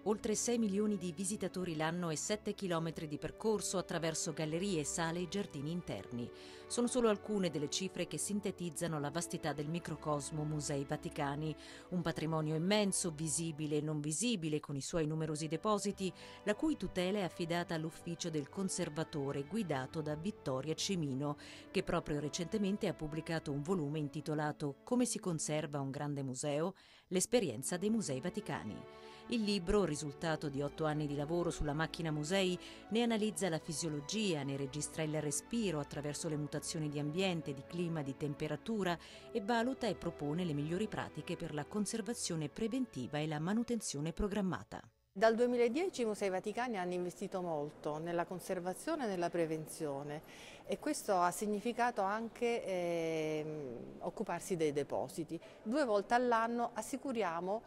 Oltre 6 milioni di visitatori l'anno e 7 chilometri di percorso attraverso gallerie, sale e giardini interni. Sono solo alcune delle cifre che sintetizzano la vastità del microcosmo Musei Vaticani, un patrimonio immenso, visibile e non visibile, con i suoi numerosi depositi, la cui tutela è affidata all'ufficio del conservatore guidato da Vittoria Cimino, che proprio recentemente ha pubblicato un volume intitolato Come si conserva un grande museo? L'esperienza dei Musei Vaticani. Il libro, risultato di 8 anni di lavoro sulla macchina musei, ne analizza la fisiologia, ne registra il respiro attraverso le mutazioni di ambiente, di clima, di temperatura e valuta e propone le migliori pratiche per la conservazione preventiva e la manutenzione programmata. Dal 2010 i Musei Vaticani hanno investito molto nella conservazione e nella prevenzione e questo ha significato anche occuparsi dei depositi. 2 volte all'anno assicuriamo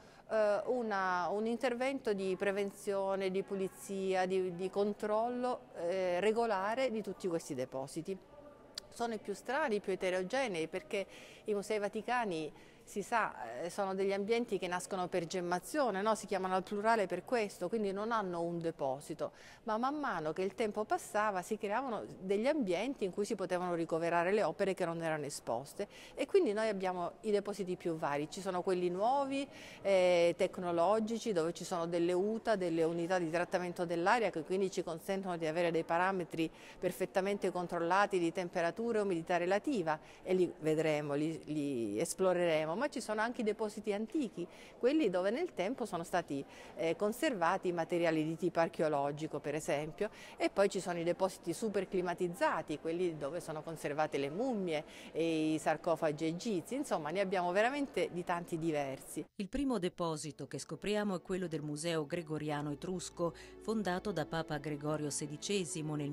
un intervento di prevenzione, di pulizia, di controllo regolare di tutti questi depositi. Sono i più strani, i più eterogenei, perché i Musei Vaticani, si sa, sono degli ambienti che nascono per gemmazione, no? Si chiamano al plurale per questo, quindi non hanno un deposito, ma man mano che il tempo passava si creavano degli ambienti in cui si potevano ricoverare le opere che non erano esposte e quindi noi abbiamo i depositi più vari, ci sono quelli nuovi, tecnologici, dove ci sono delle UTA, delle unità di trattamento dell'aria che quindi ci consentono di avere dei parametri perfettamente controllati di temperatura e umidità relativa e li vedremo, li esploreremo. Ma ci sono anche i depositi antichi, quelli dove nel tempo sono stati conservati materiali di tipo archeologico per esempio, e poi ci sono i depositi super climatizzati, quelli dove sono conservate le mummie e i sarcofagi egizi, insomma ne abbiamo veramente di tanti diversi. Il primo deposito che scopriamo è quello del Museo Gregoriano Etrusco, fondato da Papa Gregorio XVI nel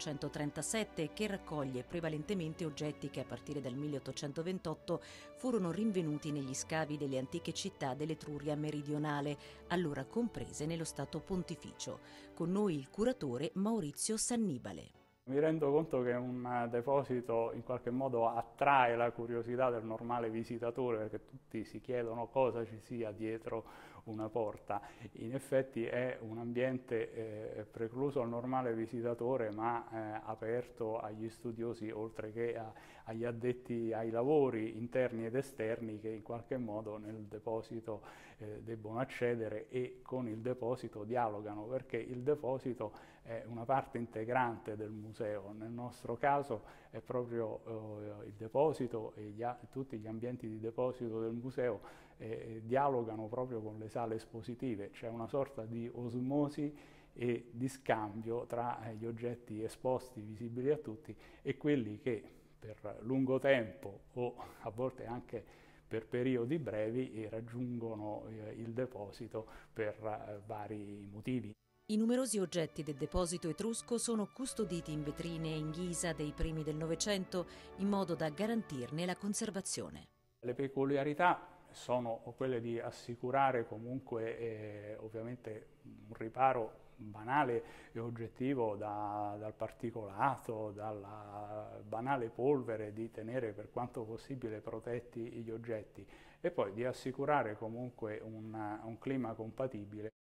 1837, che raccoglie prevalentemente oggetti che a partire dal 1828 furono rinvenuti negli scavi delle antiche città dell'Etruria meridionale, allora comprese nello Stato Pontificio. Con noi il curatore Maurizio Sannibale. Mi rendo conto che un deposito in qualche modo attrae la curiosità del normale visitatore, perché tutti si chiedono cosa ci sia dietro una porta. In effetti è un ambiente precluso al normale visitatore, ma aperto agli studiosi, oltre che agli addetti ai lavori interni ed esterni, che in qualche modo nel deposito debbono accedere e con il deposito dialogano, perché il deposito è una parte integrante del museo. Nel nostro caso è proprio il deposito e tutti gli ambienti di deposito del museo dialogano proprio con le sale espositive. C'è una sorta di osmosi e di scambio tra gli oggetti esposti, visibili a tutti, e quelli che per lungo tempo o a volte anche per periodi brevi raggiungono il deposito per vari motivi. I numerosi oggetti del deposito etrusco sono custoditi in vetrine e in ghisa dei primi del Novecento in modo da garantirne la conservazione. Le peculiarità sono quelle di assicurare comunque ovviamente un riparo banale e oggettivo dal particolato, dalla banale polvere, di tenere per quanto possibile protetti gli oggetti e poi di assicurare comunque un clima compatibile.